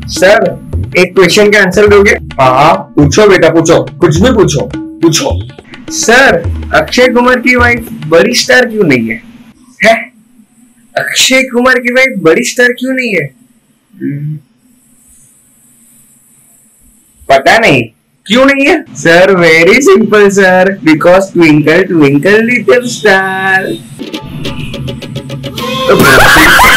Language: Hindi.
सर एक क्वेश्चन का आंसर दोगे? हाँ पूछो बेटा पूछो, कुछ भी पूछो पूछो। सर अक्षय कुमार की वाइफ बड़ी स्टार क्यों नहीं है? है? अक्षय कुमार की वाइफ बड़ी स्टार क्यों नहीं है? पता नहीं क्यों नहीं है? Sir very simple sir, because twinkle twinkle little star.